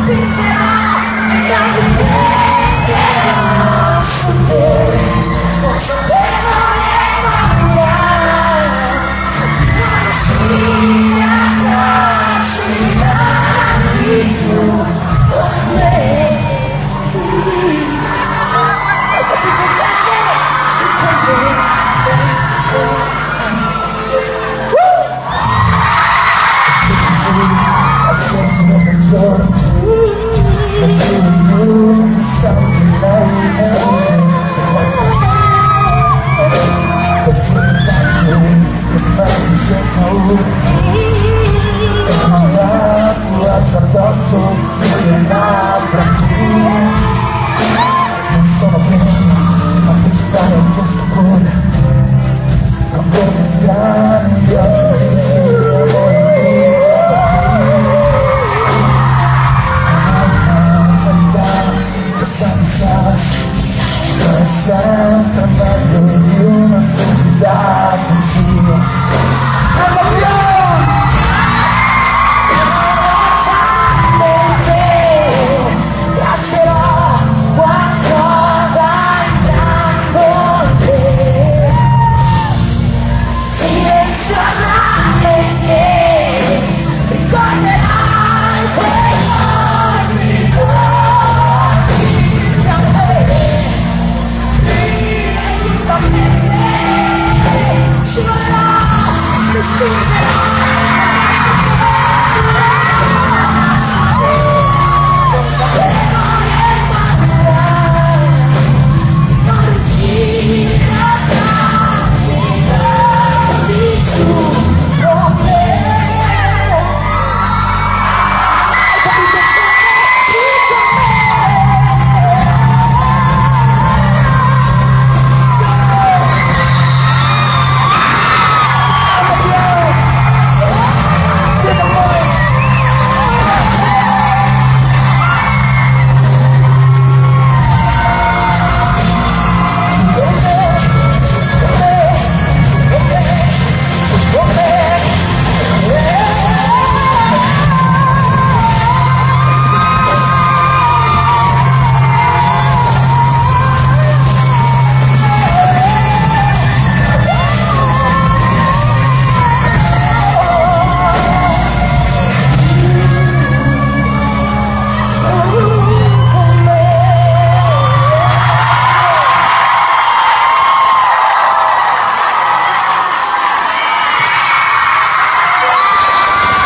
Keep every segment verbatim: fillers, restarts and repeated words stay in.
Addosso con le labbra mie, non sono pronto a partecipare a questo cuore, con poche strane gli occhi dici amore mio, una verità che sempre sa, è sempre meglio di una stupida bugia.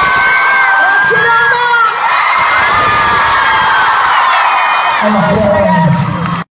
Grazie ragazzi.